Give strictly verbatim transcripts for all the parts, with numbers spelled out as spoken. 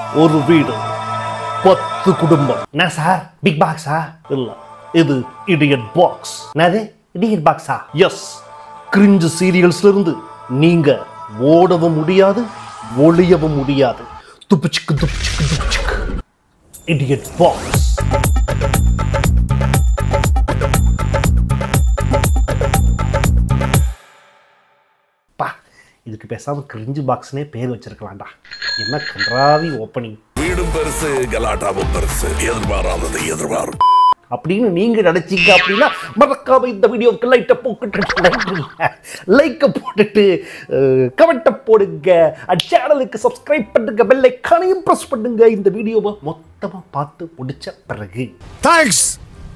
ஒரு வீடு, பத்து குடும்பம். என்ன சார் பிக் பாக்ஸா? இல்ல, இது இடியட் பாக்ஸ். என்னது இடியட் பாக்ஸா? எஸ். கிரிஞ்சு சீரியல்ஸ்ல இருந்து நீங்க ஓடவும் முடியாது, ஒளியவும் முடியாது. துப்புச்சிக்கு துப்புச்சிக்கு துப்புச்சிக்கு இடியட் பாக்ஸ். பா, இதுக்கு பேசாம கிரிஞ்சு பாக்ஸ்னே பேர் வச்சிருக்கலாம்டா. என்ன கன்றாவி ஓப்பனிங். வீடும் பெருசு, கலாட்டாவும் பெருசு, எதிர்பாராதது எதிர்பாரும் அப்படின்னு நீங்க நினைச்சீங்க அப்படின்னா மறக்காம இந்த வீடியோவுக்கு லைட்டை போட்டுட்டு லைக்கை போட்டுட்டு கமெண்ட்டை போடுங்க, சேனலுக்கு சப்ஸ்கிரைப் பண்ணுங்க, பெல் ஐகானையும் பிரஸ் பண்ணுங்க. இந்த வீடியோவை மொத்தமா பார்த்து முடிச்ச பிறகு தேங்க்ஸ்,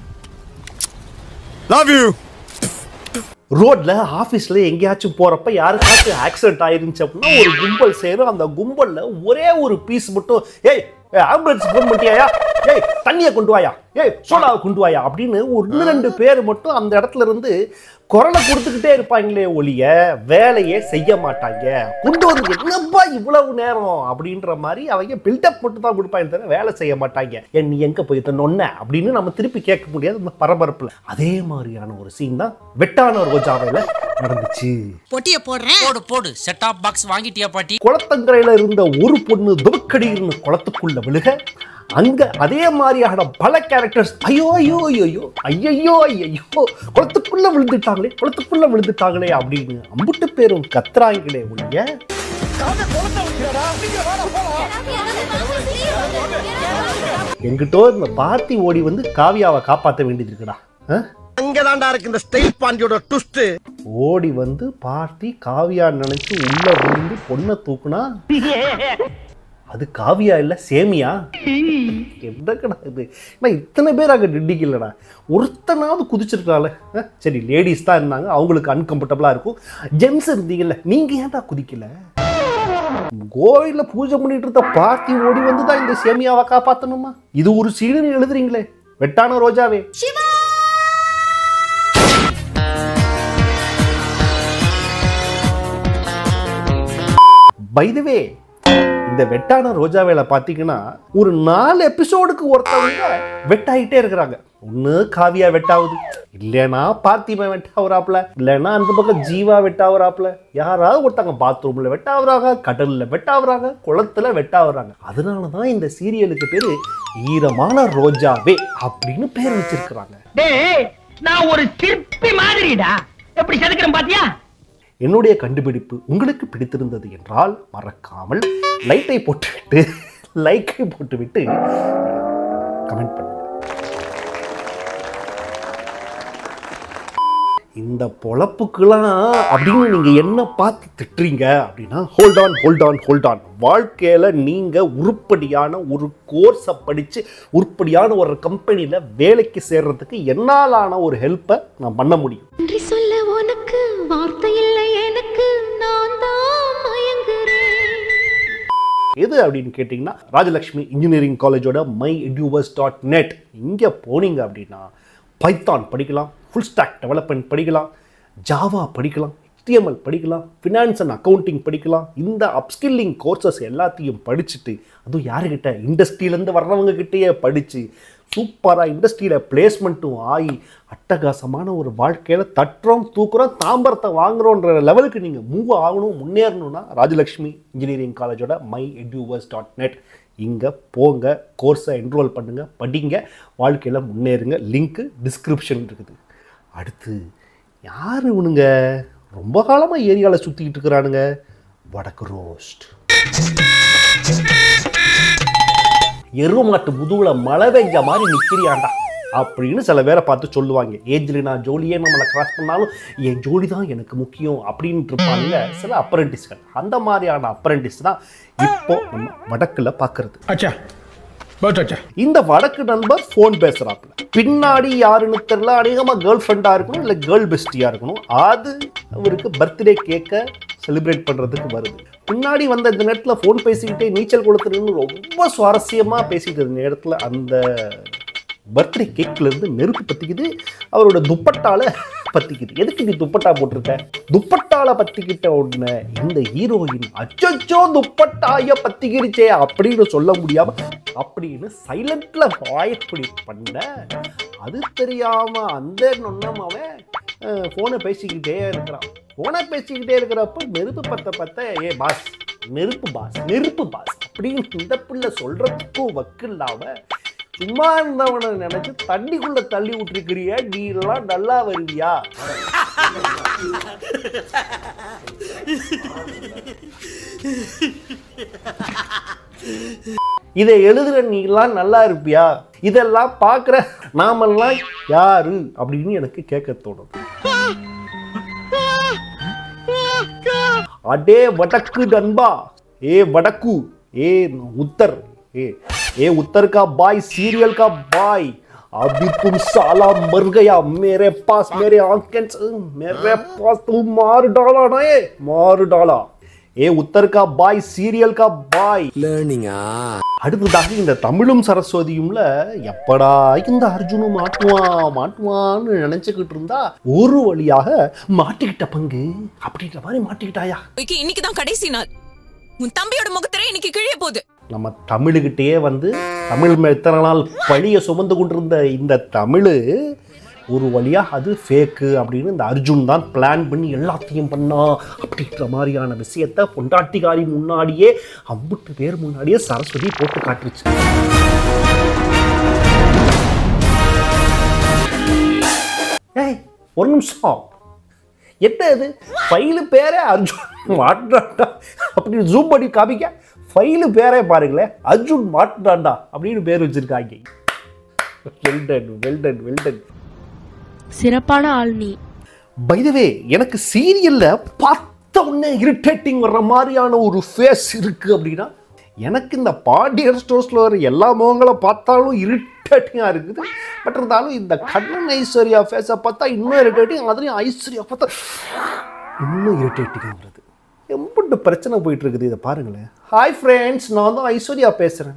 லவ் யூ. ரோட்ல ஆபீஸ்ல எங்கேயாச்சும் போறப்ப யாருக்காச்சும் ஆக்சிடென்ட் ஆயிருந்துச்சு அப்படின்னா ஒரு கும்பல் சேரும். அந்த கும்பல்ல ஒரே ஒரு பீஸ் மட்டும், ஏய் ஆம்புலன்ஸ் போன் பண்ணியாயா, ஏய் தண்ணியை கொண்டு வாயா, ஏய் சோடாவை கொண்டு வாயா அப்படின்னு ஒன்று ரெண்டு பேர் மட்டும் அந்த இடத்துல இருந்து குரலை கொடுத்துக்கிட்டே இருப்பாங்களே ஒழிய வேலையே செய்ய மாட்டாங்க. கொண்டு வந்து என்னப்பா இவ்வளவு நேரம் அப்படின்ற மாதிரி அவங்க பில்டப் மட்டும் தான் கொடுப்பாங்க தவிர வேலை செய்ய மாட்டாங்க. நீ எங்க போய் நொன்ன அப்படின்னு நம்ம திருப்பி கேட்க முடியாது அந்த பரபரப்புல. அதே மாதிரியான ஒரு சீன் தான் வெட்டான ரோஜாவையில நடந்துச்சு. பொட்டிய போடுறேன், போடு போடு. செட் டாப் பாக்ஸ் வாங்கிட்டியா பாட்டி? குளத்தங்கரையில இருந்த ஒரு பொண்ணு துபக்கடின்னு குளத்துக்குள்ள விழுக, அங்க அதே மாதிரியான பல கேரக்டர்ஸ் ஐயோ ஐயோ ஐயோ ஐயோ ஐயோ குளத்துக்குள்ள விழுந்துட்டாங்களே குளத்துக்குள்ள விழுந்துட்டாங்களே அப்படின்னு அம்புட்டு பேரும் கத்துறாங்களே ஒழிய எங்கிட்டோ இந்த பார்த்தி ஓடி வந்து காவியாவை காப்பாற்ற வேண்டியது இருக்குடா. அங்கதான்டா இருக்கு இந்த ஸ்டைல் பாண்டியோட ட்விஸ்ட். ஓடி வந்து பார்த்தி காவியா நினைச்சு உள்ள விழுந்து பொண்ணை தூக்குனா அது காவியா இல்ல சேமியா. என்ன கிடையாது, இத்தனை பேர் அங்க டிண்டிக்கலடா. ஒருத்தனாவது குதிச்சிருக்கால. சரி லேடிஸ் தான் இருந்தாங்க, அவங்களுக்கு அன்கம்ஃபர்டபுளா இருக்கும். ஜென்ஸ் இருந்தீங்கல்ல, நீங்க ஏன்டா குதிக்கல? கோயில்ல பூஜை பண்ணிட்டு இருந்த பார்த்தி ஓடி வந்துதான் இந்த சேமியாவை காப்பாத்தணுமா? இது ஒரு சீனு எழுதுறீங்களே வெட்டான ரோஜாவே. பை தி வே, இந்த வெட்டான ரோஜா வேலை பார்த்தீங்கன்னா ஒரு நாலு எபிசோடுக்கு ஒருத்தவங்க வெட்டாயிட்டே இருக்கிறாங்க. ஒண்ணு காவியா வெட்டாவுது, இல்லைன்னா பார்த்திபன் வெட்டாவுறாப்ல, இல்லைன்னா அந்த பக்கம் ஜீவா வெட்டாவுறாப்ல, யாராவது ஒருத்தவங்க பாத்ரூம்ல வெட்டாவுறாங்க, கடல்ல வெட்டாவுறாங்க, குளத்துல வெட்டாவுறாங்க. அதனாலதான் இந்த சீரியலுக்கு பேரு ஈரமான ரோஜாவே அப்படின்னு பேர் வச்சிருக்கிறாங்க. நான் ஒரு சிற்பி மாதிரிடா, எப்படி செதுக்கிறேன் பாத்தியா? என்னுடைய கண்டுபிடிப்பு உங்களுக்கு பிடித்திருந்தது என்றால் மறக்காமல் லைட்டை போட்டுவிட்டு லைக்கை போட்டுவிட்டு கமெண்ட் பண்ணுங்க. இந்த பொழப்புக்கெல்லாம் அப்படின்னு நீங்க என்ன பார்த்து திட்டுறீங்க அப்படின்னா hold on hold on hold on. வாழ்க்கையில நீங்க உருப்படியான ஒரு கோர்ஸை படிச்சு உருப்படியான ஒரு கம்பெனியில வேலைக்கு சேர்றதுக்கு என்னாலான ஒரு ஹெல்ப்பை நான் பண்ண முடியும். சொல்ல உனக்கு வார்த்தை இல்லை, எனக்கு நான் தான் மயங்குறேன். எது அப்படின்னு கேட்டீங்கன்னா ராஜலக்ஷ்மி இன்ஜினியரிங் காலேஜோட மை எடியூவர்ஸ் டாட் நெட். இங்க போனீங்க அப்படின்னா பைத்தான் படிக்கலாம், ஃபுல் ஸ்டாக் டெவலப்மெண்ட் படிக்கலாம், ஜாவா படிக்கலாம், ஹெச்டிஎம்எல் படிக்கலாம், ஃபினான்ஸ் அண்ட் அக்கௌண்டிங் படிக்கலாம். இந்த அப்ஸ்கில்லிங் கோர்சஸ் எல்லாத்தையும் படிச்சுட்டு அதுவும் யாருக்கிட்ட இண்டஸ்ட்ரியிலேருந்து வர்றவங்க கிட்டேயே படித்து சூப்பராக இண்டஸ்ட்ரியில் பிளேஸ்மெண்ட்டும் ஆகி அட்டகாசமான ஒரு வாழ்க்கையில் தட்டுறோம் தூக்குறோம் தாம்பரத்தை வாங்குறோன்ற லெவலுக்கு நீங்கள் மூவ் ஆகணும் முன்னேறணும்னா ராஜலக்ஷ்மி இன்ஜினியரிங் காலேஜோட மை எடியூவர்ஸ் டாட் நெட் இங்கே போங்க, கோர்ஸை என்ரோல் பண்ணுங்கள், படிங்க, வாழ்க்கையில் முன்னேறுங்க. லிங்க்கு டிஸ்கிரிப்ஷன் இருக்குது. அடுத்து யார் இவனுங்க ரொம்ப காலமாக ஏரியாவில் சுற்றிக்கிட்டு இருக்கிறானுங்க? வடக்கு ரோஸ்ட். எருமாட்டு முதுகுல மழை பெஞ்ச மாதிரி நிற்கிறியாண்டா அப்படின்னு சில பேரை பார்த்து சொல்லுவாங்க. ஏஜ்ல நான் ஜோலியே நம்மளை கிராஸ் பண்ணாலும் என் ஜோடி தான் எனக்கு முக்கியம் அப்படின்ட்டு இருப்பாங்க சில அப்ரெண்டிஸ்கள். அந்த மாதிரியான அப்ரெண்டிஸ் தான் இப்போ நம்ம வடக்குல பார்க்கறது. இந்த வடக்கு நண்பர் போன் பேசுறாப்புல, பின்னாடி யாருன்னு தெரியல, அநேகமா கேர்ள் ஃப்ரெண்டா இருக்கணும் இல்ல கேர்ள் பெஸ்டியா இருக்கணும். அது அவருக்கு பர்த்டே கேக்க செலிப்ரேட் பண்றதுக்கு வருது. பின்னாடி வந்த இந்த நேரத்துல போன் பேசிக்கிட்டே நீச்சல் குளத்துன்னு ரொம்ப சுவாரஸ்யமா பேசிட்டு இருந்த நேரத்துல அந்த பர்த்டே கேக்ல இருந்து நெருப்பு பத்திக்குது. அவரோட துப்பட்டால பத்திக்கிட்டு எதுக்கு நீ துப்பட்டா போட்டிருக்க? துப்பட்டால பத்திக்கிட்ட உடனே இந்த ஹீரோயின் அச்சோ துப்பட்டாய பத்திக்கிடுச்சே அப்படின்னு சொல்ல முடியாம அப்படின்னு சைலண்ட்ல வாய்ப்படி பண்ண. அது தெரியாம அந்த நொன்னம் அவன் போனை பேசிக்கிட்டே இருக்கிறான். போனை பேசிக்கிட்டே இருக்கிறப்ப நெருப்பு பத்த பத்த ஏ பாஸ் நெருப்பு பாஸ் நெருப்பு பாஸ் அப்படின்னு இந்த பிள்ளை சொல்றதுக்கும் வக்கில்லாம சும்மா இருந்தவனை நினைச்சு தண்ணிக்குள்ள தள்ளி விட்டுருக்கிறியா, நீ எல்லாம் நல்லா வருவியா? இதை எழுதுற நீ எல்லாம் நல்லா இருப்பியா? இதெல்லாம் பாக்குற நாமெல்லாம் யாரு அப்படின்னு எனக்கு கேட்க தோணும். அடே வடக்கு நண்பா, ஏ வடக்கு, ஏ உத்தர், ए ए उत्तर का बाय सीरियल का बाय अभी तुम साला मर गया मेरे पास मेरे आंखें मेरे पास तुम मार डाला ना ये मार डाला ए उत्तर का बाय सीरियल का बाय லேர்னிங்கா. அடுத்ததாக இந்த தமிழும் சரஸ்வதியும்ல எப்படா இந்த அர்ஜுனும் மாட்டுவான் மாட்டுவான்னு நினைச்சுக்கிட்டு இருந்தா ஒரு வழியாக மாட்டிக்கிட்ட பங்கு அப்படின்ற மாதிரி மாட்டிக்கிட்டாயா. இன்னைக்கு தான் கடைசி நாள். உன் தம்பியோட முகத்திரை இன்னைக்கு கிழிய போகுது. நம்ம தமிழுகிட்டே வந்து தமிழ் எத்தனை நாள் பழிய சுமந்து கொண்டிருந்த இந்த தமிழ் ஒரு வழியா அது ஃபேக்கு அப்படின்னு இந்த அர்ஜுன் தான் பிளான் பண்ணி எல்லாத்தையும் பண்ணா அப்படின்ற மாதிரியான விஷயத்த பொண்டாட்டிகாரி முன்னாடியே அம்புட்டு பேர் முன்னாடியே சரஸ்வதி போட்டு காட்டுச்சு. ஏய் ஒரு நிமிஷம், என்ன இது ஃபைலு பேரே அர்ஜுன் மாட்டாண்டா அப்படின்னு ஜூம் பண்ணி காமிக்க, ஃபைலு பேரே பாருங்களேன் அர்ஜுன் மாட்டாண்டா அப்படின்னு பேர் வச்சிருக்காங்க. வெல்டன் வெல்டன் வெல்டன் சிறப்பான ஆள் நீ. பை தி வே, எனக்கு சீரியல்ல பார்த்த உடனே இரிட்டேட்டிங் வர்ற மாதிரியான ஒரு ஃபேஸ் இருக்கு அப்படின்னா எனக்கு இந்த பாண்டியர் ஸ்டோர்ஸ்ல வர எல்லா முகங்களை பார்த்தாலும் இரிட்டேட்டிங்காக இருக்குது. பட் இருந்தாலும் இந்த கண்ணன் ஐஸ்வர்யா ஃபேஸை பார்த்தா இன்னும் இரிட்டேட்டிங், அதுலேயும் ஐஸ்வர்யா பார்த்தா இன்னும் இரிட்டேட்டிங்காக வருது. எம்பிட்டு பிரச்சனை போயிட்டு இருக்குது, இதை பாருங்களேன். ஹாய் ஃப்ரெண்ட்ஸ், நான் தான் ஐஸ்வர்யா பேசுகிறேன்.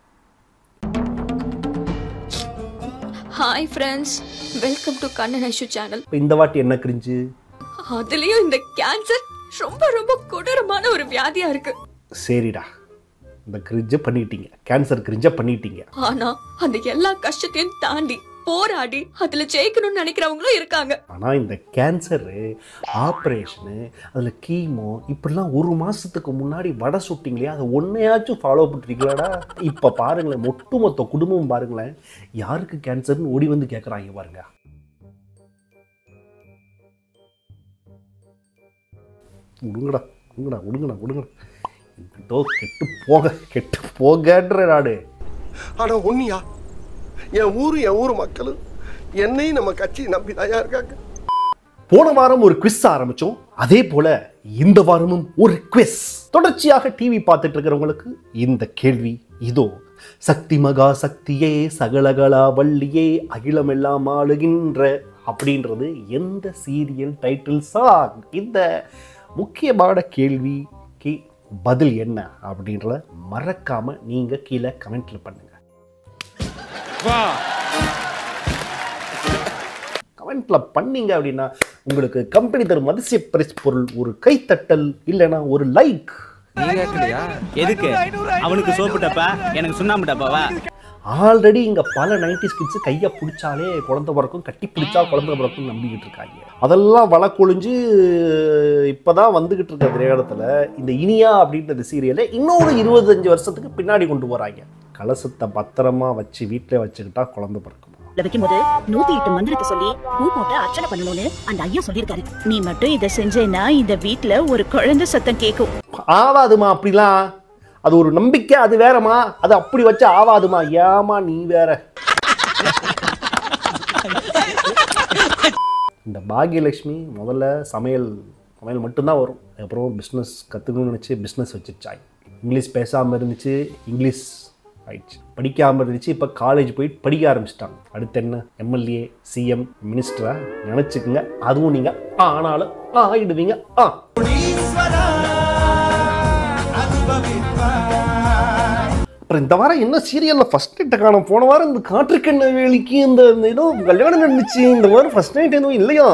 Hi friends, welcome to Kannan Aishu channel. இந்த வாட்டி என்ன கிரிஞ்சு? அதுலயும் இந்த கேன்சர் ரொம்ப ரொம்ப கொடூரமான ஒரு வியாதியா இருக்கு. சரிடா, இந்த கிரிஞ்சை பண்ணிட்டீங்க, கேன்சர் கிரிஞ்சை பண்ணிட்டீங்க. ஆனா அந்த எல்லா கஷ்டத்தையும் தாண்டி போராடி அதுல ஜெயிக்கணும்னு நினைக்கிறவங்களும் இருக்காங்க. ஆனா இந்த கேன்சரு ஆப்ரேஷனு அதுல கீமோ இப்படிலாம் ஒரு மாசத்துக்கு முன்னாடி வடை சுட்டிங்களே, அதை ஒன்னையாச்சும் ஃபாலோ பண்ணிருக்கீங்களாடா? இப்ப பாருங்களேன், ஒட்டுமொத்த குடும்பமும் பாருங்களேன் யாருக்கு கேன்சர்னு ஓடி வந்து கேட்கறாங்க பாருங்க. உடுங்கடா உடுங்கடா உடுங்கடா உடுங்கடா இதோ கெட்டு போக கெட்டு போகன்ற நாடு. ஆனா ஒன்னியா என் ஊரு என் ஊர் மக்களும் என்னையும் நம்ம கட்சி நம்பி தயார் இருக்காங்க. போன வாரம் ஒரு குவிஸ் ஆரம்பிச்சோம், அதே போல இந்த வாரமும் ஒரு குவிஸ். தொடர்ச்சியாக டிவி பார்த்துட்டு இருக்கிறவங்களுக்கு இந்த கேள்வி இதோ. சக்தி மகா சக்தியே சகலகலா வள்ளியே அகிலமெல்லாம் ஆளுகின்ற அப்படின்றது எந்த சீரியல் டைட்டில் சாங்? இந்த முக்கியமான கேள்விக்கு பதில் என்ன அப்படின்றத மறக்காம நீங்க கீழே கமெண்ட்ல பண்ணுங்க. கமெண்ட்ல பண்ணீங்க அப்படின்னா உங்களுக்கு கம்பெனி தரும் அதிசய பரிசு பொருள் ஒரு கைத்தட்டல் இல்லைன்னா ஒரு லைக். எதுக்கு அவனுக்கு சோப்பு டப்பா எனக்கு சுண்ணாம்பு டப்பாவா? ஆல்ரெடி இங்க பல நைன்டிஸ் கிட்ஸ் கையை பிடிச்சாலே குழந்தை பிறக்கும், கட்டி பிடிச்சா குழந்தை பிறக்கும் நம்பிக்கிட்டு இருக்காங்க. அதெல்லாம் வழக்கொழிஞ்சு இப்பதான் வந்துகிட்டு இருக்க திரையடத்துல இந்த இனியா அப்படின்ற சீரியலை இன்னொரு இருபத்தஞ்சு வருஷத்துக்கு பின்னாடி கொண்டு போறாங்க. கலசத்தை பத்திரமா வச்சு வீட்டில் வச்சுக்கிட்டா குழந்தை பிறக்கும். வைக்கும்போது நூத்தி எட்டு மந்திரத்தை சொல்லி பூ போட்டு அர்ச்சனை பண்ணணும்னு அந்த ஐயா சொல்லியிருக்காரு. நீ மட்டும் இதை செஞ்சேன்னா இந்த வீட்டுல ஒரு குழந்தை சத்தம் கேட்கும். ஆவாதுமா அப்படிலாம், அது ஒரு நம்பிக்கை, அது வேறமா, அது அப்படி வச்சு ஆவாதுமா. ஏமா நீ வேற. இந்த பாக்யலட்சுமி முதல்ல சமையல் சமையல் மட்டும்தான் வரும், அப்புறம் பிஸ்னஸ் கற்றுக்கணும்னு நினச்சி பிஸ்னஸ் வச்சுருச்சாங்க. இங்கிலீஷ் பேசாமல் இருந்துச்சு, இங்கிலீஷ் ஆயிடுச்சு. படிக்காமல் இருந்துச்சு, இப்போ காலேஜ் போயிட்டு படிக்க ஆரம்பிச்சிட்டாங்க. அடுத்து என்ன எம்எல்ஏ சிஎம் மினிஸ்டரா நினச்சிக்கோங்க. அதுவும் நீங்கள் ஆனாலும் ஆகிடுவீங்க. ஆ அப்புறம் இந்த வாரம் என்ன சீரியலில் ஃபஸ்ட் நைட்டை காணும். போன வாரம் இந்த காற்றுக்கண்ண வேலிக்கு இந்த ஏதோ கல்யாணம் நடந்துச்சு. இந்த வாரம் ஃபஸ்ட் நைட் எதுவும் இல்லையா?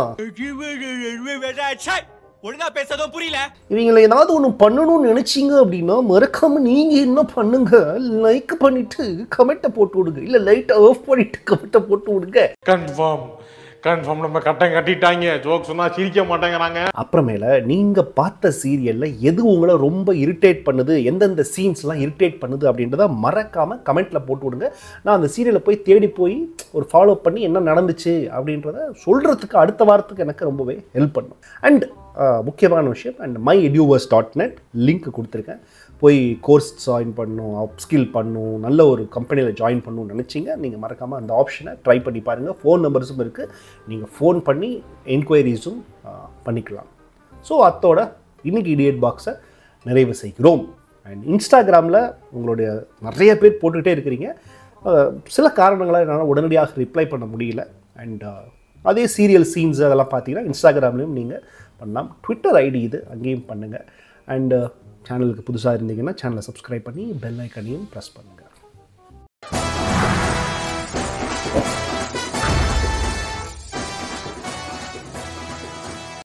ஒழுங்கா பேசதும் புரியல. இவங்களை ஏதாவது ஒன்று பண்ணணும்னு நினைச்சிங்க அப்படின்னா மறக்காம நீங்க என்ன பண்ணுங்க, லைக் பண்ணிட்டு கமெண்ட்டை போட்டு விடுங்க, இல்லை லைட்டை ஆஃப் பண்ணிட்டு கமெண்ட்டை போட்டு விடுங்க. கன்ஃபார்ம் கன்ஃபார்ம் நம்ம கட்டம் கட்டிட்டாங்க. ஜோக் சொன்னா சிரிக்க மாட்டேங்கிறாங்க. அப்புறமேல நீங்க பார்த்த சீரியல்ல எது உங்களை ரொம்ப இரிட்டேட் பண்ணுது, எந்தெந்த சீன்ஸ்லாம் இரிட்டேட் பண்ணுது அப்படின்றத மறக்காம கமெண்ட்ல போட்டு விடுங்க. நான் அந்த சீரியலை போய் தேடி போய் ஒரு ஃபாலோ பண்ணி என்ன நடந்துச்சு அப்படின்றத சொல்றதுக்கு அடுத்த வாரத்துக்கு எனக்கு ரொம்பவே ஹெல்ப் பண்ணும். அண்ட் முக்கியமான விஷயம், and my Eduverse dot net link கொடுத்துருக்கேன். போய் கோர்ஸ் ஜாயின் பண்ணணும், அப்ஸ்கில் பண்ணணும், நல்ல ஒரு கம்பெனியில் ஜாயின் பண்ணணும்னு நினச்சிங்க நீங்கள் மறக்காமல் அந்த ஆப்ஷனை ட்ரை பண்ணி பாருங்கள். ஃபோன் நம்பர்ஸும் இருக்குது, நீங்கள் ஃபோன் பண்ணி என்கொயரிஸும் பண்ணிக்கலாம். ஸோ அத்தோட இன்னைக்கு இடியட் பாக்ஸை நிறைவு செய்கிறோம். அண்ட் இன்ஸ்டாகிராமில் உங்களுடைய நிறைய பேர் போட்டுக்கிட்டே இருக்கிறீங்க. சில காரணங்களால் என்னால் உடனடியாக ரிப்ளை பண்ண முடியல. அண்ட் அதே சீரியல் சீன்ஸ் அதெல்லாம் பார்த்தீங்கன்னா இன்ஸ்டாகிராம்லேயும் நீங்கள் பண்ணலாம். ட்விட்டர் ஐடி இது, அங்கேயும் பண்ணுங்கள். அண்டு சேனலுக்கு புதுசாக இருந்தீங்கன்னா சேனலை சப்ஸ்கிரைப் பண்ணி பெல் ஐக்கனையும் ப்ரெஸ் பண்ணுங்கள்.